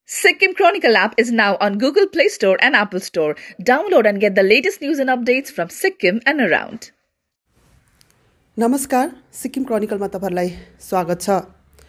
Sikkim Chronicle app is now on Google Play Store and Apple Store. Download and get the latest news and updates from Sikkim and around. नमस्कार, सिक्किम क्रोनिकलमा तपाईहरुलाई स्वागत छ।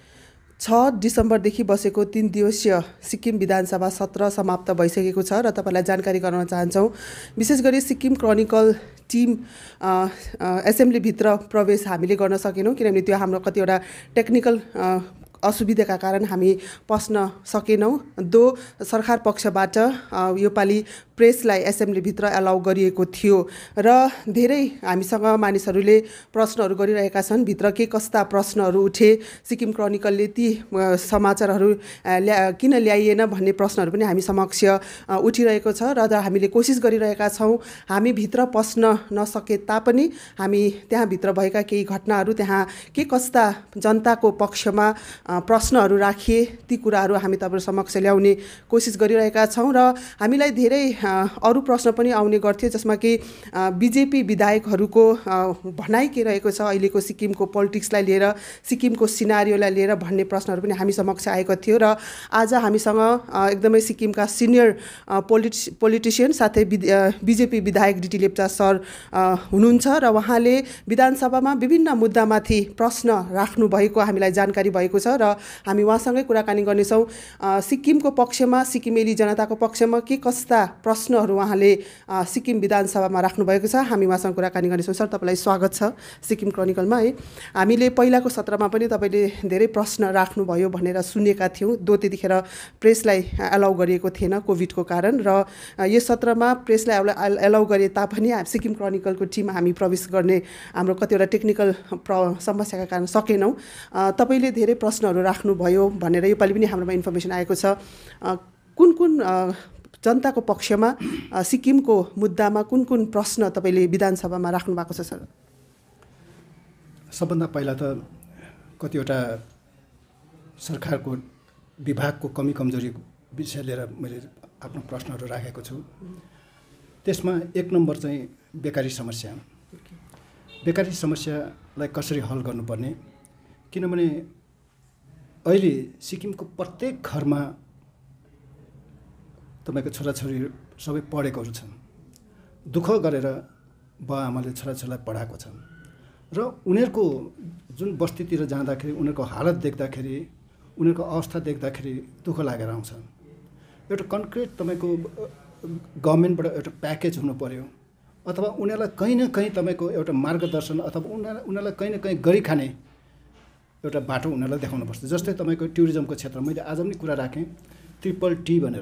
6 डिसेम्बरदेखि बसेको 3 दिवसीय सिक्किम विधानसभा सत्र समाप्त भइसकेको छ र तपाईलाई जानकारी गराउन चाहन्छौं। विशेष गरी सिक्किम क्रोनिकल टिम एसेम्ब्ली भित्र प्रवेश हामीले गर्न सकेनौं किनभने त्यो हाम्रो कतिवटा टेक्निकल असुविधाका कारण हामी पस्न सकेनौं। दो सरकार पक्षबाट यो पाली प्रेसलाई एसेम्ब्ली भित्र अलाउ गरिएको थियो र धेरै हामीसँग मानिसहरूले प्रश्नहरू गरिरहेका छन्। भित्र के कस्ता प्रश्नहरू उठे, सिक्किम क्रोनिकलले ती समाचारहरू किन ल्याइएन भन्ने प्रश्नहरू पनि हामी समक्ष उठिरहेको छ र हामीले कोसिस गरिरहेका छौं। हामी भित्र पस्न नसके तापनि हामी त्यहाँ भित्र भएका केही घटनाहरू, त्यहाँ के कस्ता जनताको पक्षमा प्रश्नहरू राखिए ती कुराहरू हामी तपाईहरु समक्ष ल्याउने कोसिस गरिरहेका छौं र हामीलाई धेरै अरु प्रश्न पनि आउने गर्थ्यो जसमा कि बीजेपी विधायकहरूको भनाइ के रहेको छ अहिलेको सिक्किमको पोलिटिक्सलाई लिएर, सिक्किमको सिनारियोलाई लिएर भन्ने प्रश्नहरू पनि हामी समक्ष आएको थियो र आज हामीसँग एकदमै सिक्किमका सिनियर पोलिटिशियन साथै बीजेपी विधायक DT लेप्चा सर हुनुहुन्छ र उहाँले विधानसभामा विभिन्न मुद्दामाथि प्रश्न राख्नु भएको हामीलाई जानकारी भएको छ र हामी उहाँसँगै कुराकानी गर्नेछौं। सिक्किमको पक्षमा, सिक्किमेली जनताको पक्षमा के कस्ता प्रश्नहरू उहाँले सिक्किम विधानसभामा राख्नु भएको छ, हामी उहाँसँग कुराकानी गर्नेछौं। सर, तपाईलाई स्वागत छ सिक्किम क्रोनिकलमा। है, हामीले पहिलाको सत्रमा पनि तपाईले धेरै प्रश्न राख्नुभयो भनेर सुनेका थियौं। त्यतिखेर प्रेसलाई अलाउ गरिएको थिएन कोभिडको कारण र यस सत्रमा प्रेसलाई अलाउ गरे तापनि सिक्किम क्रोनिकलको टिम हामी प्रवेश गर्ने हाम्रो कतिवटा टेक्निकल समस्याका कारण सकेनौं। तपाईले धेरै प्रश्नहरू राख्नुभयो भनेर योपालि पनि हाम्रोमा इन्फर्मेसन आएको छ। कुन कुन जनताको पक्षमा सिक्किमको मुद्दामा कुन कुन प्रश्न तपाईले विधानसभामा राख्नु भएको छ सर? सबभन्दा पहिला त कतिवटा सरकारको विभागको कमी कमजोरी विषय लिएर मैले आफ्नो प्रश्नहरू राखेको छु। त्यसमा एक नम्बर चाहिँ बेकारी समस्या। बेकारी समस्यालाई कसरी हल गर्नुपर्ने, किनभने अहिले सिक्किमको प्रत्येक घरमा तपाईको छोराछोरी सबै पढेकोहरू छन्। दुःख गरेर बाआमाले छोराछोरीलाई पढाएको छन् र उनीहरूको जुन बस्तीतिर जाँदाखेरि उनीहरूको हालत देख्दाखेरि, उनीहरूको अवस्था देख्दाखेरि दुःख लागेर आउँछ। एउटा कन्क्रिट तपाईको गभर्नमेन्टबाट एउटा प्याकेज हुनु पर्यो अथवा उनीहरूलाई कहीँ न कहीँ तपाईको एउटा मार्गदर्शन अथवा उनीहरूलाई कहीँ न कहीँ गरी खाने एउटा बाटो उनीहरूलाई देखाउनु पर्छ। जस्तै तपाईको टुरिज्मको क्षेत्र मैले आज पनि कुरा राखेँ, ट्रिपल टी भनेर,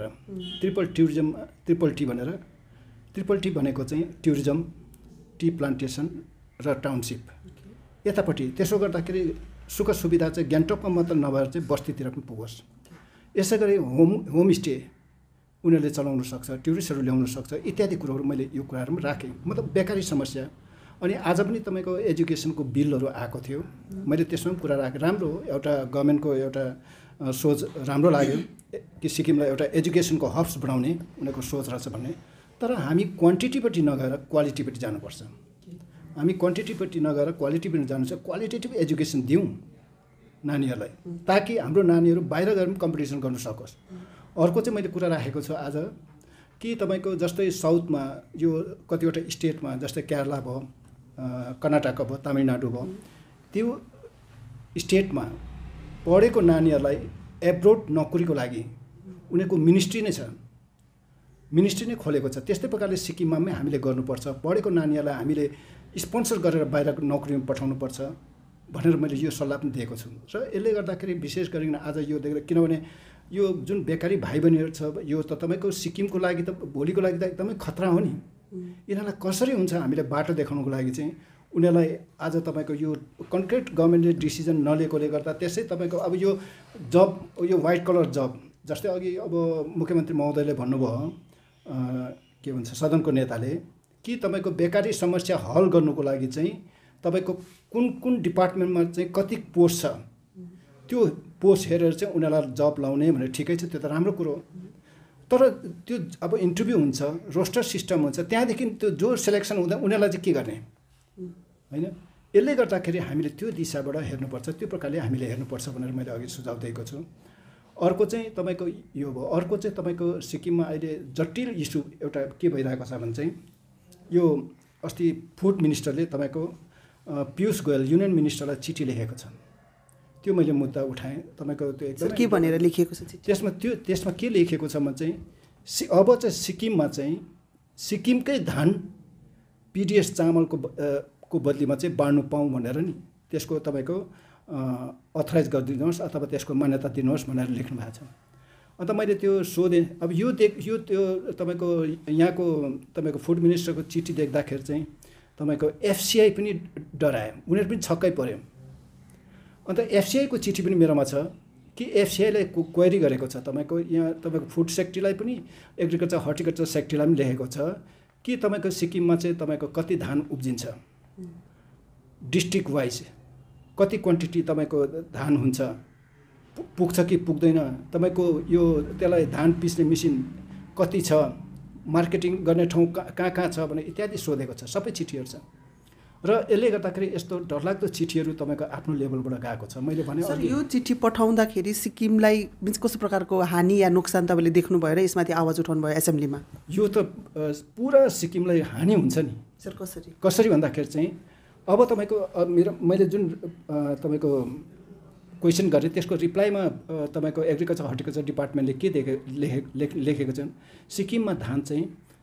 ट्रिपल टी भनेको चाहिँ टुरिज्म, टी प्लान्टेसन र टाउनसिप यतापट्टि। त्यसो गर्दाखेरि सुख सुविधा चाहिँ गान्तोकमा मात्र नभएर चाहिँ बस्तीतिर पनि पुगोस्। यसै गरी होमस्टे उनीहरूले चलाउन सक्छ, टुरिस्टहरू ल्याउन सक्छ इत्यादि कुरोहरू मैले यो कुराहरू पनि राखेँ। मतलब बेकारी समस्या। अनि आज पनि तपाईको एजुकेसनको बिलहरू आएको थियो, मैले त्यसमा पनि कुरा राखेँ। राम्रो हो, एउटा गभर्नमेन्टको एउटा सोच राम्रो लाग्यो कि सिक्किमलाई एउटा एजुकेसनको हब्स बनाउने उनीहरूको सोच रहेछ भन्ने। तर हामी क्वान्टिटीपट्टि नगएर क्वालिटीपट्टि जानुपर्छ। हामी क्वान्टिटीपट्टि नगएर क्वालिटीपट्टि जानुपर्छ। क्वालिटेटिभ एजुकेसन दिउँ नानीहरूलाई ताकि हाम्रो नानीहरू बाहिर गएर पनि कम्पिटिसन गर्न सकोस्। अर्को चाहिँ मैले कुरा राखेको छु आज कि तपाईको जस्तै साउथमा यो कतिवटा स्टेटमा जस्तै केरला भयो, कर्नाटक भयो, तमिलनाडु भयो, त्यो स्टेटमा पढेको नानीहरूलाई एब्रोड नोकरीको लागि उनीहरूको मिनिस्ट्री नै छ, मिनिस्ट्री नै खोलेको छ। त्यस्तै प्रकारले सिक्किममा पनि हामीले गर्नुपर्छ। पढेको नानीहरूलाई हामीले स्पोन्सर गरेर बाहिर नोकरीमा पठाउनुपर्छ भनेर मैले यो सल्लाह पनि दिएको छु। र यसले गर्दाखेरि विशेष गरिकन आज यो देखेर, किनभने यो जुन बेकारी भाइ बहिनीहरू छ यो त तपाईको सिक्किमको लागि त भोलिको लागि त एकदमै खतरा हो नि। यिनीहरूलाई कसरी हुन्छ हामीले बाटो देखाउनको लागि चाहिँ उनीहरूलाई आज तपाईको यो कन्क्रिट गभर्नमेन्टले डिसिजन नलिएकोले गर्दा त्यसै तपाईको अब यो जब, यो व्हाइट कलर जब, जस्तै अघि अब मुख्यमन्त्री महोदयले भन्नुभयो के भन्छ सदनको नेताले कि तपाईको बेकारी समस्या हल गर्नुको लागि चाहिँ तपाईको कुन कुन डिपार्टमेन्टमा चाहिँ कति पोस्ट छ त्यो पोस्ट हेरेर चाहिँ उनीहरूलाई जब लाउने भनेर। ठिकै छ, त्यो त राम्रो कुरो हो। तर त्यो अब इन्टरभ्यू हुन्छ, रोस्टर सिस्टम हुन्छ, त्यहाँदेखि त्यो जो सेलेक्सन हुँदा उनीहरूलाई चाहिँ के गर्ने हैन। यसले गर्दाखेरि हामीले त्यो दिशाबाट हेर्नुपर्छ, त्यो प्रकारले हामीले हेर्नुपर्छ भनेर मैले अघि सुझाव दिएको छु। अर्को चाहिँ तपाईँको यो भयो। अर्को चाहिँ तपाईँको सिक्किममा अहिले जटिल इस्यु एउटा के भइरहेको छ भने चाहिँ यो अस्ति फुड मिनिस्टरले तपाईँको पीयूष गोयल युनियन मिनिस्टरलाई चिठी लेखेको छ। त्यो मैले मुद्दा उठाएँ। तपाईँको त्यो एकदम के भनेर लेखिएको छ त्यसमा के लेखिएको छ भने चाहिँ अब चाहिँ सिक्किममा चाहिँ सिक्किमकै धान पीडीएस चामलको को बदलीमा चाहिँ बाँड्नु पाऊँ भनेर नि त्यसको तपाईँको अथराइज गरिदिनुहोस् अथवा त्यसको मान्यता दिनुहोस् भनेर लेख्नु भएको छ। अन्त मैले त्यो सोधेँ। अब यो त्यो तपाईँको यहाँको तपाईँको फुड मिनिस्टरको चिठी देख्दाखेरि चाहिँ तपाईँको एफसीआई पनि डरायो, उनीहरू पनि छक्कै पर्यो। अन्त एफसीआईको चिठी पनि मेरोमा छ कि एफसीआईले क्वेरी गरेको छ तपाईँको यहाँ तपाईँको फुड सेक्टरलाई पनि एग्रिकल्चर हर्टिकल्चर सेक्टरलाई पनि लेखेको छ कि तपाईँको सिक्किममा चाहिँ तपाईँको कति धान उब्जिन्छ, डिस्ट्रिक्ट वाइज कति क्वान्टिटी तपाईँको धान हुन्छ, पुग्छ कि पुग्दैन, तपाईँको यो त्यसलाई धान पिस्ने मेसिन कति छ, मार्केटिङ गर्ने ठाउँ कहाँ छ भने इत्यादि सोधेको छ। सबै चिठीहरू छ र यसले गर्दाखेरि यस्तो डरलाग्दो चिठीहरू तपाईँको आफ्नो लेभलबाट गएको छ। मैले भने सर यो चिठी पठाउँदाखेरि सिक्किमलाई मिन्स कस्तो प्रकारको हानि या नोक्सान तपाईँले देख्नुभयो र यसमाथि आवाज उठाउनु भयो एसेम्ब्लीमा? यो त पुरा सिक्किमलाई हानि हुन्छ नि सर। कसरी भन्दाखेरि चाहिँ अब तपाईँको मैले जुन तपाईँको क्वेसन गरेँ त्यसको रिप्लाईमा तपाईँको एग्रिकल्चर हर्टिकल्चर डिपार्टमेन्टले के लेखेको छ, सिक्किममा धान चाहिँ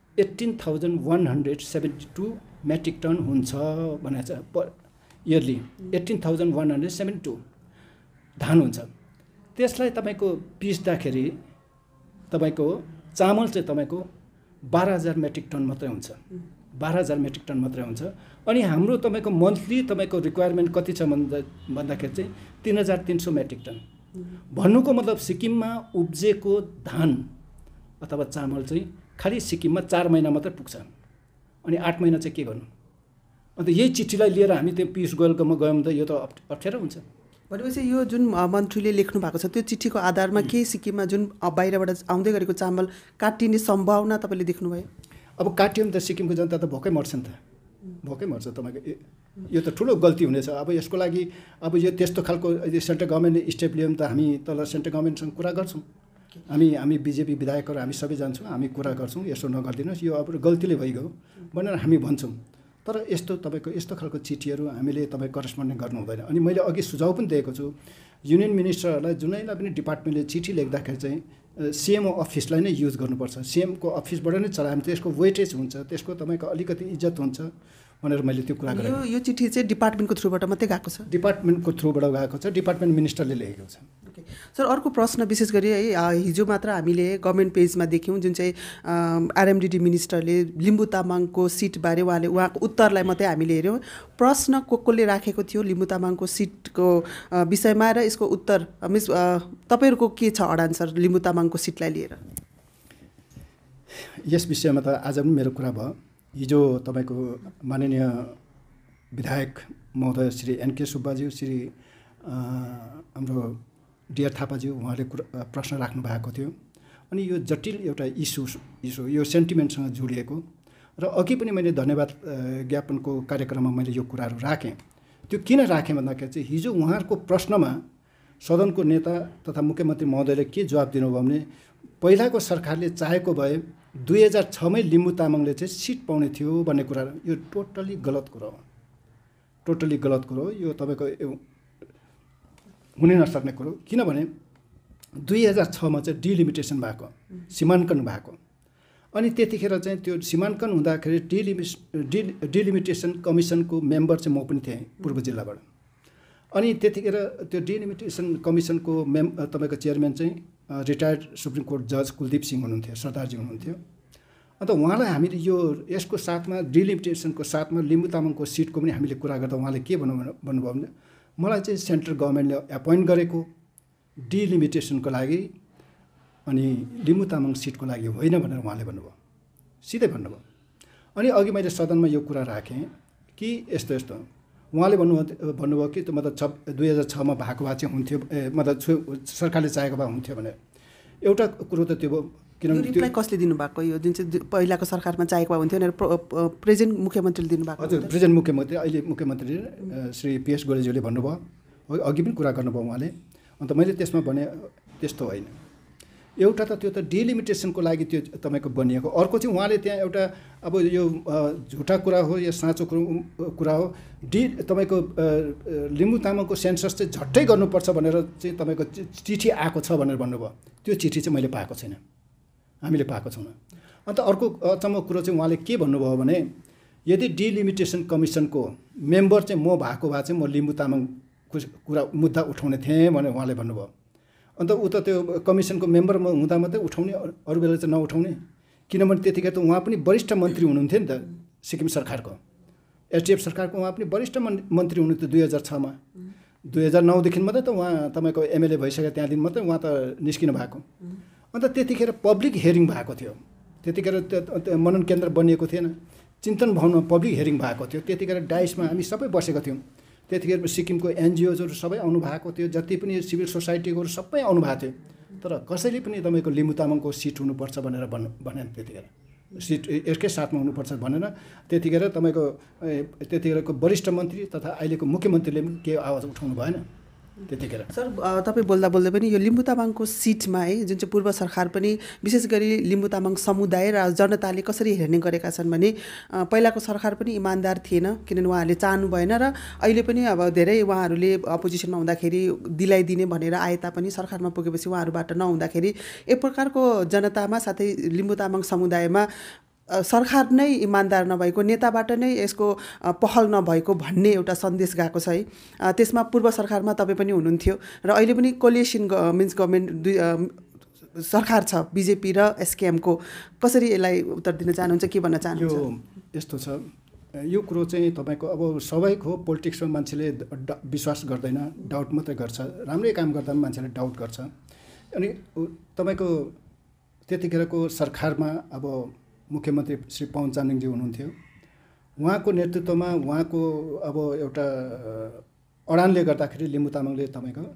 18,172 मेट्रिक टन हुन्छ भनेको छ पर इयरली। 18,172 धान हुन्छ। त्यसलाई तपाईँको पिस्दाखेरि तपाईँको चामल चाहिँ तपाईँको 12,000 मेट्रिक टन मात्रै हुन्छ। 12,000 मेट्रिक टन मात्रै हुन्छ। अनि हाम्रो तपाईँको मन्थली तपाईँको रिक्वायरमेन्ट कति छ भन्दाखेरि चाहिँ 3,300 मेट्रिक टन। भन्नुको मतलब सिक्किममा उब्जेको धान अथवा चामल चाहिँ खालि सिक्किममा 4 महिना मात्रै पुग्छ। अनि 8 महिना चाहिँ के गर्नु? अन्त यही चिठीलाई लिएर हामी त्यो पीयूष गोयलकोमा गयौँ त यो त अप्ठ्यारो हुन्छ। भनेपछि यो जुन मन्त्रीले लेख्नु भएको छ त्यो चिठीको आधारमा के सिक्किममा जुन बाहिरबाट आउँदै गरेको चामल काटिने सम्भावना तपाईँले देख्नुभयो? अब काट्यो भने त सिक्किमको जनता त भोकै मर्छ नि त, भोकै मर्छ। तपाईँको यो त ठुलो गल्ती हुनेछ। अब यसको लागि अब यो त्यस्तो खालको सेन्ट्रल गभर्मेन्टले स्टेप लियो भने त हामी तल सेन्ट्रल गभर्मेन्टसँग कुरा गर्छौँ। हामी बीजेपी विधायकहरू हामी सबै जान्छौँ, हामी कुरा गर्छौँ यसो नगरिदिनुहोस्, यो अब गल्तीले भइगयो भनेर हामी भन्छौँ। तर यस्तो तपाईँको यस्तो खालको चिठीहरू हामीले तपाईँ करेस्पोन्डेन्ट गर्नु हुँदैन। अनि मैले अघि सुझाव पनि दिएको छु युनियन मिनिस्टरहरूलाई जुनैलाई पनि डिपार्टमेन्टले चिठी लेख्दाखेरि चाहिँ सीएमओ अफिसलाई नै युज गर्नुपर्छ। सीएमको अफिसबाट नै चलायो भने त्यसको वेटेज हुन्छ, त्यसको तपाईँको अलिकति इज्जत हुन्छ भनेर मैले त्यो कुरा गरेँ। यो चिठी चाहिँ डिपार्टमेन्टको थ्रुबाट मात्रै गएको छ? डिपार्टमेन्टको थ्रुबाट गएको छ, डिपार्टमेन्ट मिनिस्टरले लेखेको छ। ओके सर, अर्को प्रश्न विशेष गरी है हिजो मात्र हामीले गभर्मेन्ट पेजमा देख्यौँ जुन चाहिँ आरएमडिडी मिनिस्टरले लिम्बू तामाङको सिटबारे उहाँको उत्तरलाई मात्रै हामीले हेऱ्यौँ। प्रश्न कसले राखेको थियो लिम्बू तामाङको सिटको विषयमा र यसको उत्तर मिस तपाईँहरूको के छ अडान सर लिम्बू तामाङको सिटलाई लिएर? यस विषयमा त आज पनि मेरो कुरा भयो। हिजो तपाईँको माननीय विधायक महोदय श्री एनके सुब्बाज्यू, श्री हाम्रो डिआर थापाज्यू उहाँले प्रश्न राख्नु भएको थियो। अनि यो जटिल एउटा इस्यु यो सेन्टिमेन्टसँग जोडिएको र अघि पनि मैले धन्यवाद ज्ञापनको कार्यक्रममा मैले यो कुराहरू राखेँ। त्यो किन राखेँ भन्दाखेरि चाहिँ हिजो उहाँहरूको प्रश्नमा सदनको नेता तथा मुख्यमन्त्री महोदयले के जवाब दिनुभयो भने पहिलाको सरकारले चाहेको भए 2006मै लिम्बू तामाङले चाहिँ सिट पाउने थियो भन्ने कुरा। यो टोटल्ली गलत कुरो हो, टोटल्ली गलत कुरो हो। यो तपाईँको हुनै नसक्ने कुरो। किनभने 2006मा चाहिँ डिलिमिटेसन भएको, सीमाङ्कन भएको। अनि त्यतिखेर चाहिँ त्यो सीमाङ्कन हुँदाखेरि डिलिमिटेसन कमिसनको मेम्बर चाहिँ म पनि थिएँ पूर्व जिल्लाबाट। अनि त्यतिखेर त्यो डिलिमिटेसन कमिसनको तपाईँको चेयरम्यान चाहिँ रिटायर्ड सुप्रिम कोर्ट जज कुलदीप सिंह हुनुहुन्थ्यो, सरदारजी हुनुहुन्थ्यो। अन्त उहाँलाई हामीले यो यसको साथमा डिलिमिटेसनको साथमा लिम्बू तामाङको सिटको पनि हामीले कुरा गर्दा उहाँले के भन्नुभयो भने मलाई चाहिँ सेन्ट्रल गभर्मेन्टले एपोइन्ट गरेको डिलिमिटेसनको लागि अनि लिम्बू तामाङ सिटको लागि होइन भनेर उहाँले भन्नुभयो, सिधै भन्नुभयो। अनि अघि मैले सदनमा यो कुरा राखेँ कि यस्तो यस्तो उहाँले भन्नुभयो कि मतलब 2006मा भएको भए चाहिँ हुन्थ्यो, मतलब सरकारले चाहेको भए हुन्थ्यो भनेर। एउटा कुरो त त्यो भयो। किनभने रिप्लाई कसले दिनुभएको यो जुन चाहिँ पहिलाको सरकारमा चाहेको भए हुन्थ्यो भनेर प्रेजेन्ट मुख्यमन्त्रीले दिनुभएको? हजुर, प्रेजेन्ट मुख्यमन्त्री अहिले मुख्यमन्त्री श्री पीएस गोयलज्यूले भन्नुभयो, अघि पनि कुरा गर्नुभयो उहाँले। अन्त मैले त्यसमा भने त्यस्तो होइन। एउटा त त्यो त डिलिमिटेसनको लागि त्यो तपाईँको बनिएको, अर्को चाहिँ उहाँले त्यहाँ एउटा अब यो झुटा कुरा हो या साँचो कुरा हो, तपाईँको लिम्बू तामाङको सेन्सस चाहिँ झट्टै गर्नुपर्छ भनेर चाहिँ तपाईँको चिठी आएको छ भनेर भन्नुभयो। त्यो चिठी चाहिँ मैले पाएको छैन, हामीले पाएको छैनौँ। अन्त अर्को अचम्मको कुरो चाहिँ उहाँले के भन्नुभयो भने यदि डिलिमिटेसन कमिसनको मेम्बर चाहिँ म भएको भए चाहिँ म लिम्बू तामाङको कुरा मुद्दा उठाउने थिएँ भनेर उहाँले भन्नुभयो। अन्त उता त्यो कमिसनको मेम्बर हुँदा मात्रै उठाउने, अरू बेला चाहिँ नउठाउने, किनभने त्यतिखेर त उहाँ पनि वरिष्ठ मन्त्री हुनुहुन्थ्यो नि त सिक्किम सरकारको, एसडिएफ सरकारको उहाँ पनि वरिष्ठ मन्त्री हुनुहुन्थ्यो 2006मा। 2009देखि मात्रै त उहाँ तपाईँको एमएलए भइसक्यो, त्यहाँदेखि मात्रै उहाँ त निस्किनु भएको। अन्त त्यतिखेर पब्लिक हेरिङ भएको थियो, त्यतिखेर मनन केन्द्र बनिएको थिएन, चिन्तन भवनमा पब्लिक हेरिङ भएको थियो। त्यतिखेर डाइसमा हामी सबै बसेको थियौँ। त्यतिखेर सिक्किमको एनजिओजहरू सबै आउनु भएको थियो, जति पनि सिभिल सोसाइटीहरू सबै आउनु भएको थियो। तर कसैले पनि तपाईँको लिम्बू तामाङको सिट हुनुपर्छ भनेर भनेन। त्यतिखेर सिट यसकै साथमा हुनुपर्छ भनेर त्यतिखेर तपाईँको त्यतिखेरको वरिष्ठ मन्त्री तथा अहिलेको मुख्यमन्त्रीले पनि के आवाज उठाउनु भएन त्यतिखेर। सर तपाईँ बोल्दा बोल्दै पनि यो लिम्बू तामाङको सिटमा है जुन चाहिँ पूर्व सरकार पनि विशेष गरी लिम्बू तामाङ समुदाय र जनताले कसरी हेर्ने गरेका छन् भने पहिलाको सरकार पनि इमान्दार थिएन, किनभने उहाँहरूले चाहनु भएन र अहिले पनि अब धेरै उहाँहरूले अपोजिसनमा हुँदाखेरि दिलाइदिने भनेर आए तापनि सरकारमा पुगेपछि उहाँहरूबाट नहुँदाखेरि एक प्रकारको जनतामा साथै लिम्बू तामाङ समुदायमा सरकार नै इमान्दार नभएको, नेताबाट नै यसको पहल नभएको भन्ने एउटा सन्देश गएको छ है। त्यसमा पूर्व सरकारमा तपाईँ पनि हुनुहुन्थ्यो र अहिले पनि कोलिएसन मिन्स गभर्मेन्ट सरकार छ बिजेपी र एसकेएमको, कसरी यसलाई उत्तर दिन चाहनुहुन्छ, के भन्न चाहनुहुन्छ? यो यस्तो छ, यो कुरो चाहिँ तपाईँको अब सबैको पोलिटिक्समा मान्छेले विश्वास गर्दैन, डाउट मात्रै गर्छ। राम्रै काम गर्दा पनि मान्छेले डाउट गर्छ। अनि तपाईँको त्यतिखेरको सरकारमा अब मुख्यमन्त्री श्री पवन चामलिङजी हुनुहुन्थ्यो, उहाँको नेतृत्वमा उहाँको अब एउटा अडानले गर्दाखेरि लिम्बू तामाङले तपाईँको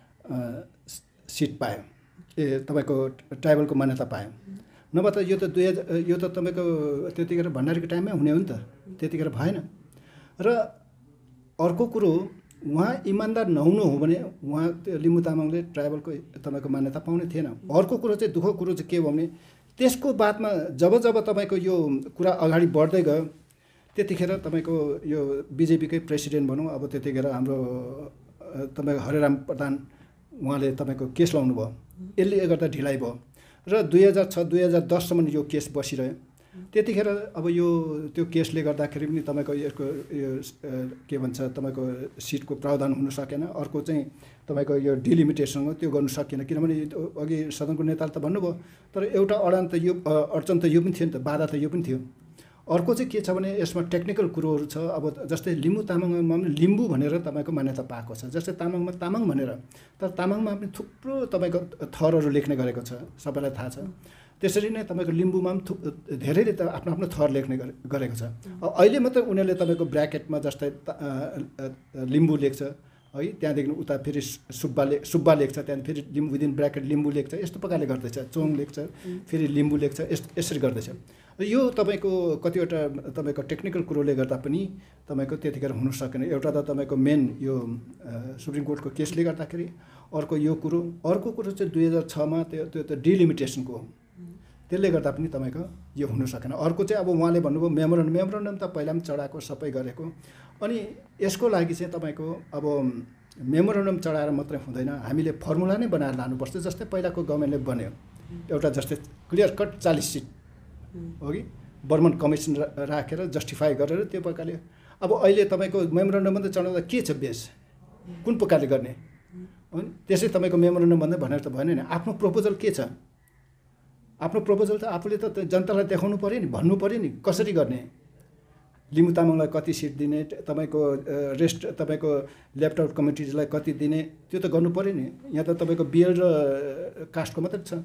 सिट पायो, तपाईँको ट्राइबलको मान्यता पायो। नभए त यो त तपाईँको त्यतिखेर भण्डारीको टाइममै हुने हो नि त, त्यतिखेर भएन। र अर्को कुरो उहाँ इमान्दार नहुनु हो भने उहाँ त्यो लिम्बू तामाङले ट्राइबलको तपाईँको मान्यता पाउने थिएन। अर्को कुरो चाहिँ दुःखको कुरो चाहिँ के हो भने त्यसको बादमा जब तपाईँको यो कुरा अगाडि बढ्दै गयो त्यतिखेर तपाईँको यो बिजेपीकै प्रेसिडेन्ट भनौँ, अब त्यतिखेर हाम्रो तपाईँको हरेराम प्रधान उहाँले तपाईँको केस लाउनु भयो, यसले गर्दा ढिलाइ भयो र 2006-2010सम्म यो केस बसिरह्यो। त्यतिखेर अब यो त्यो केसले गर्दाखेरि पनि तपाईँको यसको यो के भन्छ तपाईँको सिटको प्रावधान हुन सकेन। अर्को चाहिँ तपाईँको यो डिलिमिटेसन हो, त्यो गर्नु सकिएन, किनभने अघि सदनको नेताले त भन्नुभयो। तर एउटा अडान त यो अडचन त यो पनि थियो नि त, बाधा त यो पनि थियो। अर्को चाहिँ के छ भने यसमा टेक्निकल कुरोहरू छ। अब जस्तै लिम्बू तामाङमा पनि लिम्बू भनेर तपाईँको मान्यता पाएको छ, जस्तै तामाङमा तामाङ भनेर, तर तामाङमा पनि थुप्रो तपाईँको थरहरू लेख्ने गरेको छ, सबैलाई थाहा छ। त्यसरी नै तपाईँको लिम्बूमा पनि धेरैले त आफ्नो आफ्नो थर लेख्ने गरेको छ। अहिले मात्रै उनीहरूले तपाईँको ब्राकेटमा जस्तै लिम्बू लेख्छ है, त्यहाँदेखि उता फेरि सुब्बा लेख्छ, त्यहाँदेखि फेरि लिम्बू विदिन ब्राकेट लिम्बू लेख्छ, यस्तो प्रकारले गर्दैछ। चोङ लेख्छ, फेरि लिम्बू लेख्छ, यसरी गर्दैछ। यो तपाईँको कतिवटा तपाईँको टेक्निकल कुरोले गर्दा पनि तपाईँको त्यतिखेर हुन सकेन। एउटा त तपाईँको मेन यो सुप्रिम कोर्टको केसले गर्दाखेरि, अर्को यो कुरो, अर्को कुरो चाहिँ 2006मा त्यो त डिलिमिटेसनको हो, त्यसले गर्दा पनि तपाईँको यो हुन सकेन। अर्को चाहिँ अब उहाँले भन्नुभयो मेमोरेन्डम त पहिला पनि चढाएको, सबै गरेको। अनि यसको लागि चाहिँ तपाईँको अब मेमोरेन्डम चढाएर मात्रै हुँदैन, हामीले फर्मुला नै बनाएर लानुपर्छ। जस्तै पहिलाको गभर्मेन्टले बन्यो एउटा जस्तै क्लियर कट 40 सिट हो कि बर्मन कमिसन राखेर जस्टिफाई गरेर त्यो प्रकारले। अब अहिले तपाईँको मेमोरेन्डम मात्रै चढाउँदा के छ बेस, कुन प्रकारले गर्ने हो, त्यसै तपाईँको मेमोरेन्डम भन्दै भनेर त भएन नि। आफ्नो प्रपोजल के छ, आफ्नो प्रपोजल त आफूले त जनतालाई देखाउनु पऱ्यो नि, भन्नु पऱ्यो नि कसरी गर्ने, लिम्बू तामाङलाई कति सिट दिने, तपाईँको रेस्ट तपाईँको लेफ्ट आउट कमिटीलाई कति दिने, त्यो त गर्नु पऱ्यो नि। यहाँ त तपाईँको बिएल र कास्टको मात्रै छ।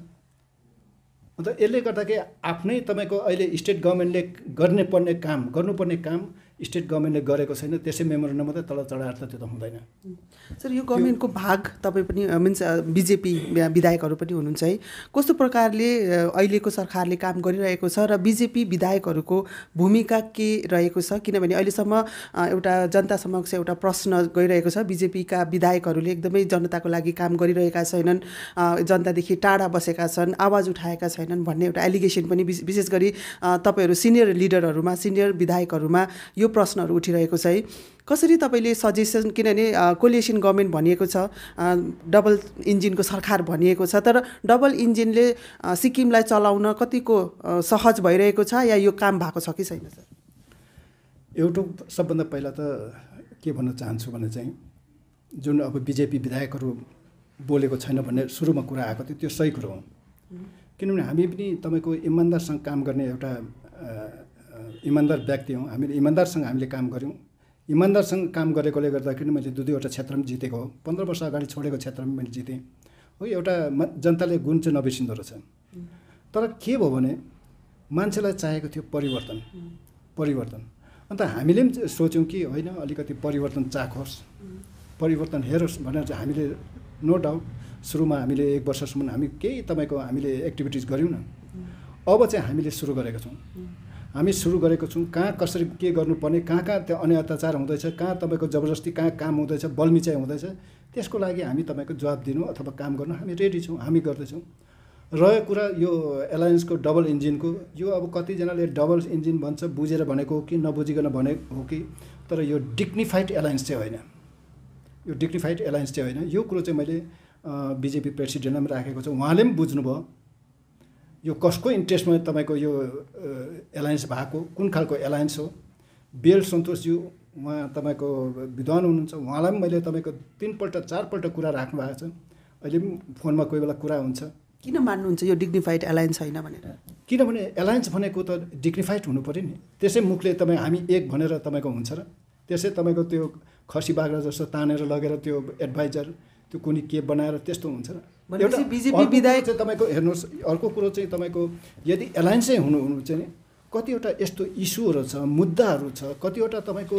अन्त यसले गर्दाखेरि आफ्नै तपाईँको अहिले स्टेट गभर्मेन्टले गर्नुपर्ने काम स्टेट गभर्मेन्टले गरेको छैन त्यसै मेमोरेन्डम मात्रै तल चढाएर त त्यो त हुँदैन। सर यो गभर्मेन्टको भाग तपाईँ पनि मिन्स बिजेपी विधायकहरू पनि हुनुहुन्छ है, कस्तो प्रकारले अहिलेको सरकारले काम गरिरहेको छ र बिजेपी विधायकहरूको भूमिका के रहेको छ? किनभने अहिलेसम्म एउटा जनता समक्ष एउटा प्रश्न गइरहेको छ, बिजेपीका विधायकहरूले एकदमै जनताको लागि काम गरिरहेका छैनन्, जनतादेखि टाढा बसेका छन्, आवाज उठाएका छैनन् भन्ने एउटा एलिगेसन पनि विशेष गरी तपाईँहरू सिनियर लिडरहरूमा, सिनियर विधायकहरूमा यो प्रश्नहरू उठिरहेको छ है। कसरी तपाईँले सजेसन, किनभने कोलिएसन गभर्मेन्ट भनिएको छ, डबल इन्जिनको सरकार भनिएको छ, तर डबल इन्जिनले सिक्किमलाई चलाउन कतिको सहज भइरहेको छ या यो काम भएको छ कि छैन सर? एउटा सबभन्दा पहिला त के भन्न चाहन्छु भने चाहिँ जुन अब बिजेपी विधायकहरू बोलेको छैन भन्ने सुरुमा कुरा आएको थियो, त्यो सही कुरो हो। किनभने हामी पनि तपाईँको इमान्दारसँग काम गर्ने एउटा इमान्दार व्यक्ति हौँ, हामीले इमान्दारसँग हामीले काम गऱ्यौँ। इमान्दारसँग काम गरेकोले गर्दाखेरि मैले 2-2वटा क्षेत्रमा जितेको हो, 15 वर्ष अगाडि छोडेको क्षेत्रमा मैले जितेँ हो। एउटा जनताले गुण चाहिँ नबिर्सिँदो रहेछ। तर के भयो भने मान्छेलाई चाहेको थियो परिवर्तन। अन्त हामीले पनि सोच्यौँ कि होइन अलिकति परिवर्तन चाखोस्, परिवर्तन हेरोस् भनेर चाहिँ हामीले नो डाउट सुरुमा हामीले 1 वर्षसम्म हामी केही तपाईँको हामीले एक्टिभिटिज गऱ्यौँ न। अब चाहिँ हामीले सुरु गरेको छौँ कहाँ कसरी के गर्नुपर्ने, कहाँ त्यो अन्य अत्याचार हुँदैछ, कहाँ तपाईँको जबरजस्ती कहाँ काम हुँदैछ, बलमिचाइ हुँदैछ, त्यसको लागि हामी तपाईँको जवाब दिनु अथवा काम गर्नु हामी रेडी छौँ, हामी गर्दैछौँ। रह्यो कुरा यो एलायन्सको डबल इन्जिनको, यो अब कतिजनाले डबल इन्जिन भन्छ, बुझेर भनेको हो कि नबुझिकन भनेको हो कि, तर यो डिग्निफाइड एलायन्स चाहिँ होइन, यो डिग्निफाइड एलायन्स चाहिँ होइन। यो कुरो चाहिँ मैले बिजेपी प्रेसिडेन्टलाई पनि राखेको छ, उहाँले पनि बुझ्नुभयो यो कसको इन्ट्रेस्टमा तपाईँको यो एलायन्स भएको, कुन खालको एलायन्स हो। बेल सन्तोषज्यू उहाँ तपाईँको विद्वान हुनुहुन्छ, उहाँलाई पनि मैले तपाईँको 3-4पल्ट कुरा राख्नु भएको छ, अहिले पनि फोनमा कोही बेला कुरा हुन्छ। किन मान्नुहुन्छ यो डिग्निफाइड एलायन्स होइन भनेर? किनभने एलायन्स भनेको त डिग्निफाइड हुनु पऱ्यो नि, त्यसै मुखले तपाईँ हामी एक भनेर तपाईँको हुन्छ र त्यसै तपाईँको त्यो खसी बाख्रा जस्तो तानेर लगेर त्यो एडभाइजर त्यो कुनै के बनाएर त्यस्तो हुन्छ र। एउटा बिजेपी विधायक चाहिँ तपाईँको हेर्नुहोस्, अर्को कुरो चाहिँ तपाईँको यदि एलायन्सै हुनु चाहिँ कतिवटा यस्तो इस्युहरू छ, मुद्दाहरू छ, कतिवटा तपाईँको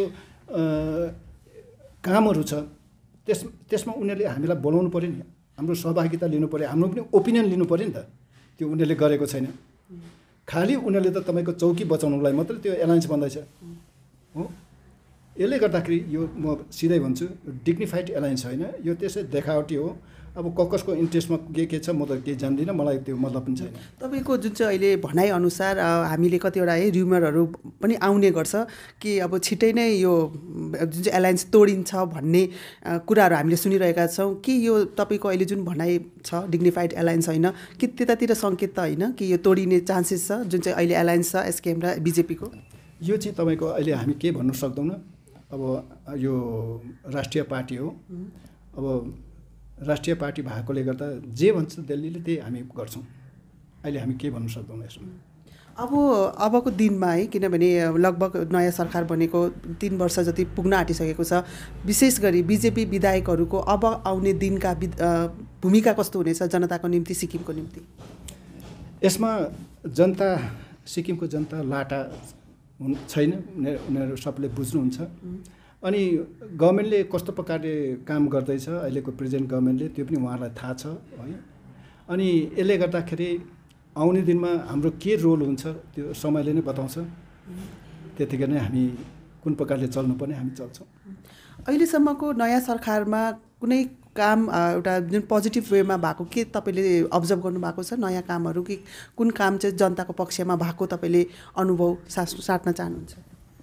कामहरू छ, त्यसमा उनीहरूले हामीलाई बोलाउनु पऱ्यो नि, हाम्रो सहभागिता लिनु पऱ्यो, हाम्रो पनि ओपिनियन लिनु पऱ्यो नि त। त्यो उनीहरूले गरेको छैन, खालि उनीहरूले त तपाईँको चौकी बचाउनुलाई मात्रै त्यो एलायन्स बन्दैछ हो। यसले गर्दाखेरि यो म सिधै भन्छु डिग्निफाइड एलायन्स होइन, यो त्यसै देखावटी हो। अब कसको इन्ट्रेस्टमा के छ म त केही जान्दिनँ, मलाई त्यो मतलब पनि छैन। तपाईँको जुन चाहिँ अहिले भनाइअनुसार हामीले कतिवटा है र्युमरहरू पनि आउने गर्छ कि अब छिट्टै नै यो जुन चाहिँ एलायन्स तोडिन्छ भन्ने कुराहरू हामीले सुनिरहेका छौँ कि यो तपाईँको अहिले जुन भनाइ छ डिग्निफाइड एलायन्स होइन कि त्यतातिर सङ्केत त होइन कि यो तोडिने चान्सेस छ जुन चाहिँ अहिले एलायन्स छ एसकेएम र बिजेपीको? यो चाहिँ तपाईँको अहिले हामी के भन्नु सक्दैनौँ। अब यो राष्ट्रिय पार्टी हो, अब राष्ट्रिय पार्टी भएकोले गर्दा जे भन्छ दिल्लीले त्यही हामी गर्छौँ, अहिले हामी के भन्नु सक्दैनौँ यसमा। अबको दिनमा है, किनभने लगभग नयाँ सरकार बनेको 3 वर्ष जति पुग्न आँटिसकेको छ, विशेष गरी बिजेपी विधायकहरूको अब आउने दिनका भूमिका कस्तो हुनेछ जनताको निम्ति, सिक्किमको निम्ति? यसमा जनता, सिक्किमको जनता लाटा छैन, उनीहरू सबले बुझ्नुहुन्छ। अनि गभर्मेन्टले कस्तो प्रकारले काम गर्दैछ अहिलेको प्रेजेन्ट गभर्मेन्टले त्यो पनि उहाँलाई थाहा छ है। अनि यसले गर्दाखेरि आउने दिनमा हाम्रो के रोल हुन्छ त्यो समयले नै बताउँछ, त्यतिखेर नै हामी कुन प्रकारले चल्नुपर्ने हामी चल्छौँ। अहिलेसम्मको नयाँ सरकारमा कुनै काम एउटा जुन पोजिटिभ वेमा भएको के तपाईँले अब्जर्भ गर्नुभएको छ नयाँ कामहरू, कि कुन काम चाहिँ जनताको पक्षमा भएको तपाईँले अनुभव साट्न चाहनुहुन्छ?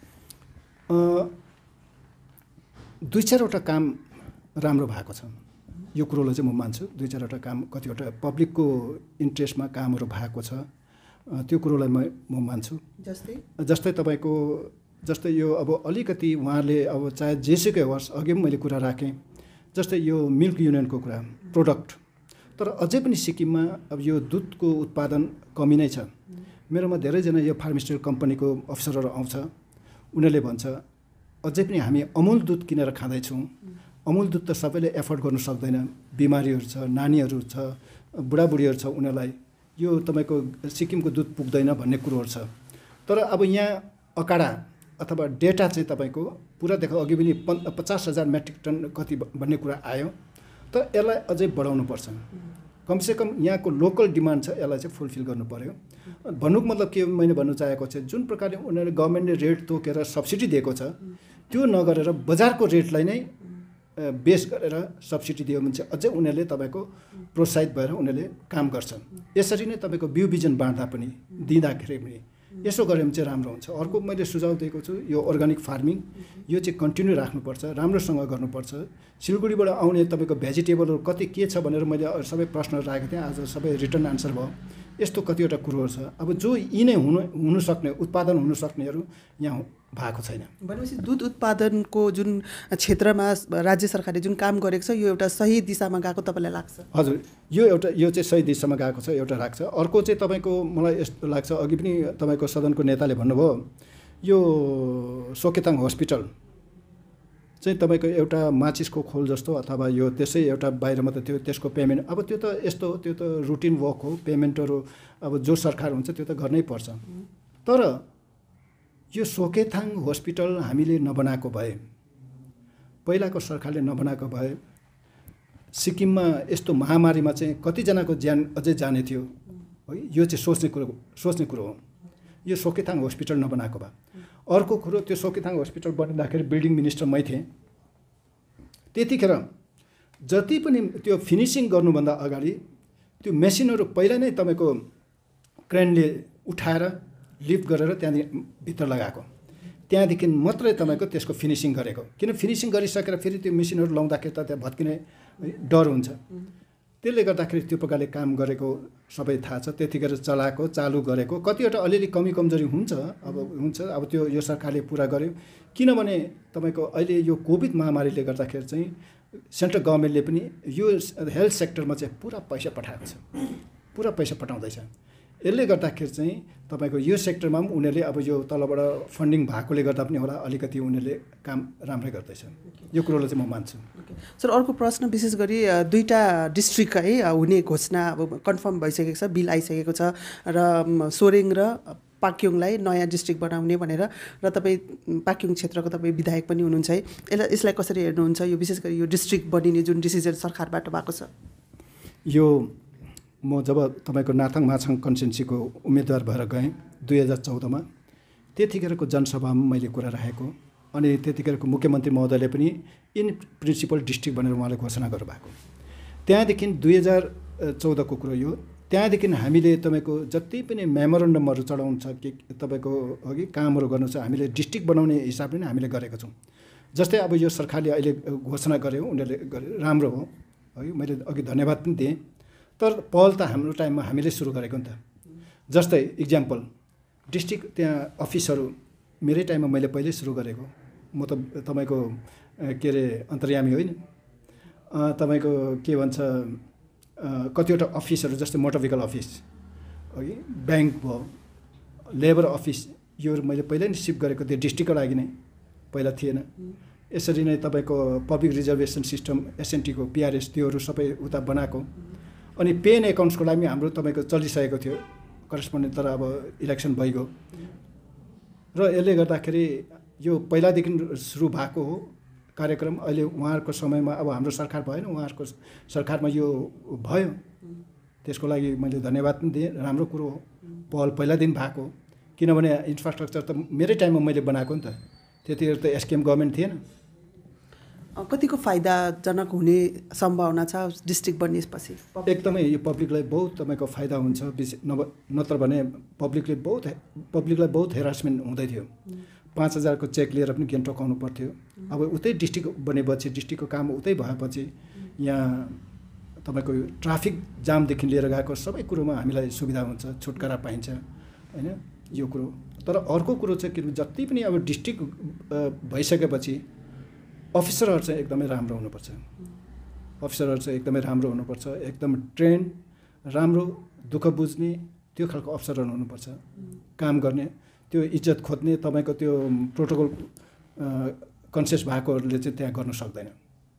2-4वटा काम राम्रो भएको छ, यो कुरोलाई चाहिँ म मान्छु। 2-4वटा काम कतिवटा पब्लिकको इन्ट्रेस्टमा कामहरू भएको छ, त्यो कुरोलाई म मान्छु। जस्तै तपाईँको जस्तै यो अब अलिकति उहाँहरूले अब चाहे जेसुकै होस्, अघि पनि मैले कुरा राखेँ, जस्तै यो मिल्क युनियनको कुरा प्रोडक्ट, तर अझै पनि सिक्किममा अब यो दुधको उत्पादन कमी नै छ। मेरोमा धेरैजना यो फार्मास्युटिकल कम्पनीको अफिसरहरू आउँछ, उनीहरूले भन्छ अझै पनि हामी अमुल दुध किनेर खाँदैछौँ। अमुल दुध त सबैले एफोर्ड गर्नु सक्दैन, बिमारीहरू छ, नानीहरू छ, बुढाबुढीहरू छ, उनीहरूलाई यो तपाईँको सिक्किमको दुध पुग्दैन भन्ने कुरोहरू छ। तर अब यहाँ अकाडा अथवा डेटा चाहिँ तपाईँको पुरा देखा अघि पनि 50,000 मेट्रिक टन कति भन्ने कुरा आयो। तर यसलाई अझै बढाउनुपर्छ। कमसेकम यहाँको लोकल डिमान्ड छ, यसलाई चाहिँ फुलफिल गर्नु पर्यो। भन्नुको मतलब के मैले भन्नु चाहेको चाहिँ जुन प्रकारले उनीहरूले गभर्मेन्टले रेट तोकेर सब्सिडी दिएको छ त्यो नगरेर बजारको रेटलाई नै बेस गरेर सब्सिडी दियो भने चाहिँ अझै उनीहरूले तपाईँको प्रोत्साहित भएर उनीहरूले काम गर्छन्। यसरी नै तपाईँको बिउ बिजन बाँड्दा पनि दिँदाखेरि पनि यसो गऱ्यो भने चाहिँ राम्रो हुन्छ। अर्को मैले सुझाव दिएको छु, यो अर्ग्यानिक फार्मिङ यो चाहिँ कन्टिन्यू राख्नुपर्छ, राम्रोसँग गर्नुपर्छ। सिलगढीबाट आउने तपाईँको भेजिटेबलहरू कति के छ भनेर मैले सबै प्रश्नहरू राखेको थिएँ, आज सबै रिटर्न आन्सर भयो। यस्तो कतिवटा कुरोहरू छ अब जो यी नै हुनु सक्ने उत्पादन हुनु सक्नेहरू यहाँ भएको छैन। भनेपछि दुध उत्पादनको जुन क्षेत्रमा राज्य सरकारले जुन काम गरेको छ यो एउटा सही दिशामा गएको तपाईँलाई लाग्छ? हजुर, यो चाहिँ सही दिशामा गएको छ, एउटा लाग्छ। अर्को चाहिँ तपाईँको मलाई यस्तो लाग्छ, अघि पनि तपाईँको सदनको नेताले भन्नुभयो यो सोकेताङ हस्पिटल चाहिँ तपाईँको एउटा माचिसको खोल जस्तो अथवा यो त्यसै एउटा बाहिर मात्रै थियो, त्यसको पेमेन्ट अब त्यो त रुटिन वर्क हो, पेमेन्टहरू अब जो सरकार हुन्छ त्यो त गर्नै पर्छ। तर यो सोकेताङ हस्पिटल हामीले नबनाएको भए, पहिलाको सरकारले नबनाएको भए सिक्किममा यस्तो महामारीमा चाहिँ कतिजनाको ज्यान अझै जाने थियो है। यो चाहिँ सोच्ने कुरो हो, यो सोकेताङ हस्पिटल नबनाएको भए। अर्को कुरो, त्यो सोकेताङ हस्पिटल बनिँदाखेरि बिल्डिङ मिनिस्टर मै थिएँ। त्यतिखेर जति पनि त्यो फिनिसिङ गर्नुभन्दा अगाडि त्यो मेसिनहरू पहिला नै तपाईँको क्रेनले उठाएर लिफ्ट गरेर त्यहाँदेखि भित्र लगाएको, त्यहाँदेखि मात्रै तपाईँको त्यसको फिनिसिङ गरेको। किन फिनिसिङ गरिसकेर फेरि त्यो मेसिनहरू लाउँदाखेरि त त्यहाँ भत्किने डर हुन्छ। त्यसले गर्दाखेरि त्यो प्रकारले काम गरेको सबै थाहा छ। त्यतिखेर चलाएको चालु गरेको कतिवटा अलिअलि कमी कमजोरी हुन्छ, अब त्यो यो सरकारले पुरा गर्यो। किनभने तपाईँको अहिले यो कोभिड महामारीले गर्दाखेरि चाहिँ सेन्ट्रल गभर्मेन्टले पनि यो हेल्थ सेक्टरमा चाहिँ पुरा पैसा पठाएको छ, पुरा पैसा पठाउँदैछ। यसले गर्दाखेरि चाहिँ तपाईँको यो सेक्टरमा पनि उनीहरूले अब यो तलबाट फन्डिङ भएकोले गर्दा पनि होला अलिकति उनीहरूले काम राम्रै गर्दैछ। यो कुरोलाई चाहिँ म मान्छु। सर, अर्को प्रश्न विशेष गरी दुईवटा डिस्ट्रिक्ट है हुने घोषणा अब कन्फर्म भइसकेको छ, बिल आइसकेको छ र सोरेङ र पाक्योङलाई नयाँ डिस्ट्रिक्ट बनाउने भनेर, र तपाईँ पाक्योङ क्षेत्रको तपाईँ विधायक पनि हुनुहुन्छ है। यसलाई कसरी हेर्नुहुन्छ? यो विशेष गरी यो डिस्ट्रिक्ट बनिने जुन डिसिजन सरकारबाट भएको छ, यो म जब तपाईँको नाथाङ माछाङ कन्स्टिट्युन्सीको उम्मेदवार भएर गएँ 2014मा, त्यतिखेरको जनसभामा मैले कुरा राखेको। अनि त्यतिखेरको मुख्यमन्त्री महोदयले पनि इन प्रिन्सिपल डिस्ट्रिक्ट भनेर उहाँले घोषणा गर्नुभएको। त्यहाँदेखि 2014को कुरो यो। त्यहाँदेखि हामीले तपाईँको जति पनि मेमोरेन्डमहरू चढाउनु छ कि तपाईँको अघि कामहरू गर्नु छ, हामीले डिस्ट्रिक्ट बनाउने हिसाबले नै हामीले गरेका छौँ। जस्तै अब यो सरकारले अहिले घोषणा गर्यो, उनीहरूले गर्यो, राम्रो हो है, मैले अघि धन्यवाद पनि दिएँ। तर पहल त हाम्रो टाइममा हामीले सुरु गरेको नि त। जस्तै इक्जाम्पल डिस्ट्रिक्ट त्यहाँ अफिसहरू मेरै टाइममा मैले पहिल्यै सुरु गरेको। म त तपाईँको के अरे अन्तर्यामी होइन। तपाईँको के भन्छ कतिवटा अफिसहरू जस्तै मोटर भेहिकल अफिस अघि, ब्याङ्क भयो, लेबर अफिस, यो मैले पहिल्यै नै सिफ्ट गरेको थिएँ, डिस्ट्रिक्टको लागि नै, पहिला थिएन। यसरी नै तपाईँको पब्लिक रिजर्भेसन सिस्टम एसएनटीको पिआरएस त्योहरू सबै उता बनाएको। अनि पेन एकाउन्ट्सको लागि हाम्रो तपाईँको चलिसकेको थियो करेस्पोन्डेन्ट, तर अब इलेक्सन भइगयो र यसले गर्दाखेरि यो पहिलादेखि सुरु भएको हो कार्यक्रम। अहिले उहाँहरूको समयमा अब हाम्रो सरकार भएन, उहाँहरूको सरकारमा यो भयो, त्यसको लागि मैले धन्यवाद पनि दिएँ। राम्रो कुरो हो, पहल पहिलादेखि भएको। किनभने इन्फ्रास्ट्रक्चर त मेरै टाइममा मैले बनाएको नि त, त्यतिखेर त एसकेएम गभर्मेन्ट थिएन। कतिको फाइदाजनक हुने सम्भावना छ डिस्ट्रिक्ट बनिएपछि? एकदमै यो पब्लिकलाई बहुत तपाईँको फाइदा हुन्छ। नत्र भने पब्लिकलाई बहुत हेरासमेन्ट हुँदै थियो। 5,000को चेक लिएर पनि गान्तोक आउनु पर्थ्यो। अब उतै डिस्ट्रिक्ट बनेपछि, डिस्ट्रिक्टको काम उतै भएपछि यहाँ तपाईँको ट्राफिक जामदेखि लिएर गएको सबै कुरोमा हामीलाई सुविधा हुन्छ, छुटकारा पाइन्छ होइन, यो कुरो। तर अर्को कुरो चाहिँ के जति पनि अब डिस्ट्रिक्ट भइसकेपछि अफिसरहरू चाहिँ एकदमै राम्रो हुनुपर्छ। अफिसरहरू चाहिँ एकदमै राम्रो हुनुपर्छ, एकदम ट्रेन राम्रो, दुःख बुझ्ने त्यो खालको अफिसरहरू हुनुपर्छ। काम गर्ने, त्यो इज्जत खोज्ने, तपाईँको त्यो प्रोटोकल कन्सियस भएकोहरूले चाहिँ त्यहाँ गर्नु सक्दैन।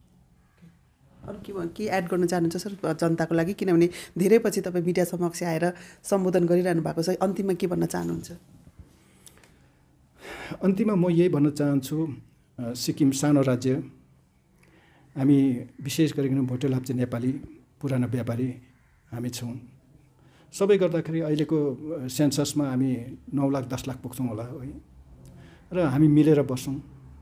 अरू के एड गर्न चाहनुहुन्छ सर जनताको लागि? किनभने धेरै पछि तपाईँ मिडिया समक्ष आएर सम्बोधन गरिरहनु भएको छ, अन्तिममा के भन्न चाहनुहुन्छ? अन्तिममा म यही भन्न चाहन्छु, सिक्किम सानो राज्य, हामी विशेष गरिकन भोटे लाप्चे नेपाली पुरानो व्यापारी हामी छौँ। सबै गर्दाखेरि अहिलेको सेन्ससमा हामी 9 लाख 10 लाख पुग्छौँ होला है। र हामी मिलेर बसौँ,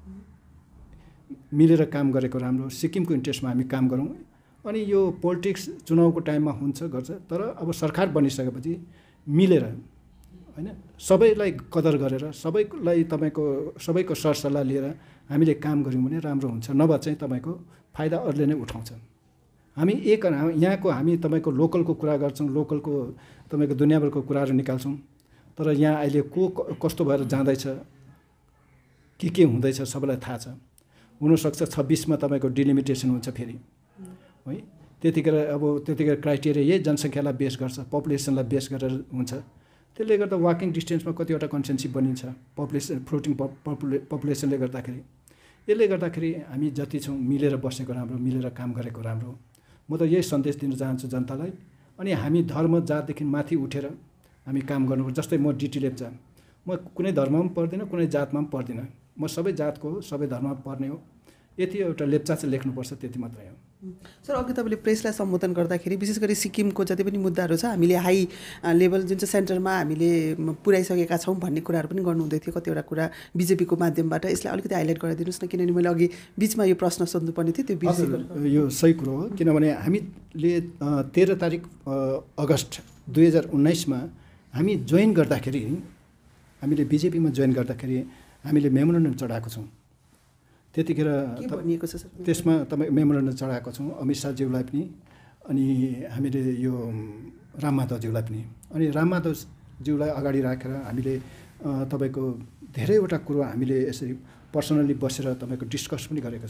मिलेर काम गरेको राम्रो, सिक्किमको इन्ट्रेस्टमा हामी काम गरौँ। अनि यो पोलिटिक्स चुनावको टाइममा हुन्छ गर्छ, तर अब सरकार बनिसकेपछि मिलेर हैन, सबैलाई कदर गरेर, सबैलाई सबैको सरसल्लाह लिएर हामीले काम गऱ्यौँ भने राम्रो हुन्छ। नभए चाहिँ तपाईँको फाइदा अरूले नै उठाउँछ। हामी यहाँको हामी तपाईँको लोकलको कुरा गर्छौँ, लोकलको तपाईँको दुनियाँभरको कुराहरू निकाल्छौँ, तर यहाँ अहिले कस्तो भएर जाँदैछ, के हुँदैछ सबैलाई थाहा छ। हुनसक्छ 26मा तपाईँको डिलिमिटेसन हुन्छ फेरि है। त्यतिखेर क्राइटेरिया यही जनसङ्ख्यालाई बेस गर्छ, पपुलेसनलाई बेस गरेर हुन्छ। त्यसले गर्दा वाकिङ डिस्टेन्समा कतिवटा कन्सेन्सी बनिन्छ फ्लोटिङ पपुलेसनले गर्दाखेरि। यसले गर्दाखेरि हामी जति छौँ मिलेर बसेको राम्रो, मिलेर काम गरेको राम्रो। म त यही सन्देश दिन चाहन्छु जनतालाई। अनि हामी धर्म जातदेखि माथि उठेर हामी काम गर्नुपर्छ। जस्तै म DT लेप्चा, म कुनै धर्ममा पनि पर्दिनँ, कुनै जातमा पनि पर्दिनँ, म सबै जातको हो, सबै धर्ममा पर्ने हो। यति एउटा लेप्चा चाहिँ लेख्नुपर्छ, त्यति मात्रै हो। सर, अघि तपाईँले प्रेसलाई सम्बोधन गर्दाखेरि विशेष गरी सिक्किमको जति पनि मुद्दाहरू छ हामीले हाई लेभल जुन चाहिँ सेन्टरमा हामीले पुर्याइसकेका छौँ भन्ने कुराहरू पनि गर्नुहुँदै थियो। कतिवटा कुरा बिजेपीको माध्यमबाट, यसलाई अलिकति हाइलाइट गराइदिनुहोस् न, किनभने मैले अघि बिचमा यो प्रश्न सोध्नुपर्ने थियो, त्यो बिर्सेको। यो सही कुरो हो, किनभने हामीले 13 तारिक अगस्त 2019मा हामी जोइन गर्दाखेरि, हामीले बिजेपीमा जोइन गर्दाखेरि हामीले मेमोरेन्डम चढाएको छौँ। त्यतिखेर त्यसमा तपाईँ मेमोरेन्डम चढाएको छौँ अमित शाहज्यूलाई पनि, अनि हामीले यो राममाधवज्यूलाई पनि। अनि राममाधवज्यूलाई अगाडि राखेर हामीले तपाईँको धेरैवटा कुरो हामीले यसरी पर्सनली बसेर तपाईँको डिस्कस पनि गरेका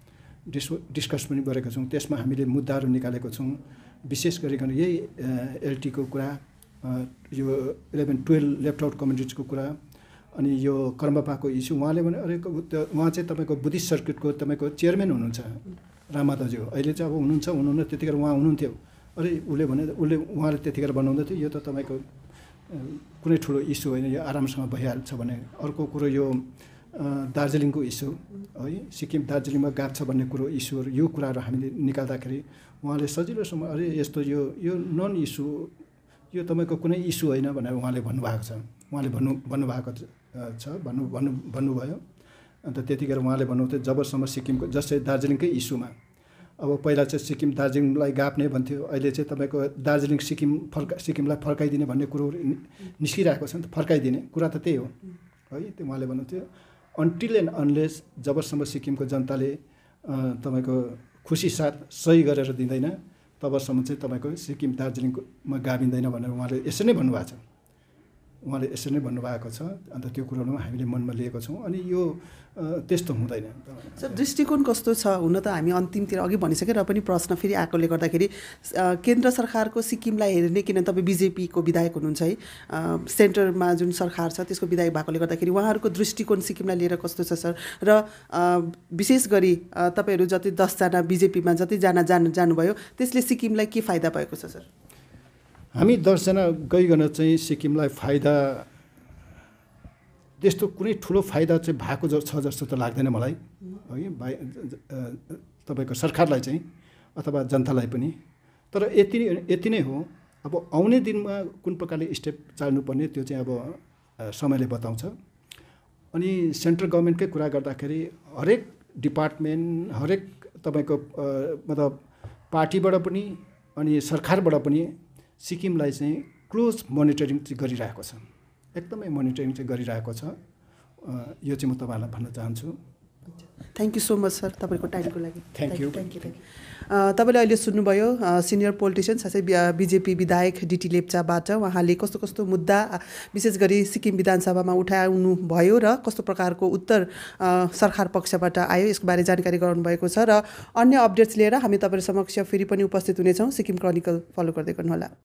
छौँ। त्यसमा हामीले मुद्दाहरू निकालेको छौँ। विशेष गरिकन यही एलटीको कुरा, यो 11-12 लेफ्ट आउट कम्युनिटिजको कुरा, अनि यो कर्मपाको इस्यु। उहाँले भने उहाँ चाहिँ तपाईँको बुद्धिस्ट सर्किटको तपाईँको चेयरम्यान हुनुहुन्छ राममाधवज्यू। अहिले चाहिँ अब हुनुहुन्न, त्यतिखेर उहाँ हुनुहुन्थ्यो। उहाँले त्यतिखेर बनाउँदै थियो यो त तपाईँको कुनै ठुलो इस्यु होइन, यो आरामसँग भइहाल्छ भने। अर्को कुरो यो दार्जिलिङको इस्यु है, सिक्किम दार्जिलिङमा गाप छ भन्ने कुरो, इस्युहरू, यो कुराहरू हामीले निकाल्दाखेरि उहाँले सजिलोसँग यस्तो यो नन इस्यु, यो तपाईँको कुनै इस्यु होइन भनेर उहाँले भन्नुभएको छ। उहाँले भन्नुभयो। अन्त त्यतिखेर उहाँले भन्नुहुन्थ्यो जबसम्म सिक्किमको, जस्तै दार्जिलिङकै इस्युमा अब पहिला चाहिँ सिक्किम दार्जिलिङलाई गाप्ने भन्थ्यो, अहिले चाहिँ तपाईँको दार्जिलिङ सिक्किमलाई फर्काइदिने भन्ने कुरो निस्किरहेको छ नि त। फर्काइदिने कुरा त त्यही हो है। त्यो उहाँले भन्नुहुन्थ्यो अन्टिल एन्ड अनलेस, जबसम्म सिक्किमको जनताले तपाईँको खुसी साथ सही गरेर दिँदैन तबसम्म चाहिँ तपाईँको सिक्किम दार्जिलिङमा गाभिँदैन भनेर उहाँले यसरी नै भन्नुभएको छ। अन्त त्यो कुरोहरू हामीले मनमा लिएको छौँ। अनि यो त्यस्तो हुँदैन। सर, दृष्टिकोण कस्तो छ? हुन त हामी अन्तिमतिर अघि भनिसकेँ, र पनि प्रश्न फेरि आएकोले गर्दाखेरि केन्द्र सरकारको सिक्किमलाई हेर्ने, किनभने तपाईँ बिजेपीको विधायक हुनुहुन्छ है, सेन्टरमा जुन सरकार छ त्यसको विधायक भएकोले गर्दाखेरि उहाँहरूको दृष्टिकोण सिक्किमलाई लिएर कस्तो छ सर? र विशेष गरी तपाईँहरू जति 10 जना बिजेपीमा जतिजना जानुभयो त्यसले सिक्किमलाई के फाइदा भएको छ सर? हामी 10 जना गइकन चाहिँ सिक्किमलाई फाइदा, त्यस्तो कुनै ठुलो फाइदा चाहिँ भएको छ जस्तो त लाग्दैन मलाई है, तपाईँको सरकारलाई चाहिँ अथवा जनतालाई पनि। तर यति नै हो। अब आउने दिनमा कुन प्रकारले स्टेप चाल्नुपर्ने त्यो चाहिँ अब समयले बताउँछ। अनि सेन्ट्रल गभर्मेन्टकै कुरा गर्दाखेरि हरेक डिपार्टमेन्ट, हरेक तपाईँको मतलब पार्टीबाट पनि अनि सरकारबाट पनि सिक्किमलाई चाहिँ क्लोज मोनिटरिङ चाहिँ गरिरहेको छ, एकदमै मोनिटरिङ चाहिँ गरिरहेको छ। यो चाहिँ म तपाईँहरूलाई भन्न चाहन्छु। Thank you so much sir तपाईँको टाइमको लागि। Thank you. तपाईँले अहिले सुन्नुभयो सिनियर पोलिटिसियन साथै बिजेपी विधायक DT लेप्चाबाट उहाँले कस्तो कस्तो मुद्दा विशेष गरी सिक्किम विधानसभामा उठाउनु भयो र कस्तो प्रकारको उत्तर सरकार पक्षबाट आयो यसको बारे जानकारी गराउनु भएको छ। र अन्य अपडेट्स लिएर हामी तपाईँहरू समक्ष फेरि पनि उपस्थित हुनेछौँ। सिक्किम क्रोनिकल फलो गर्दै गर्नुहोला।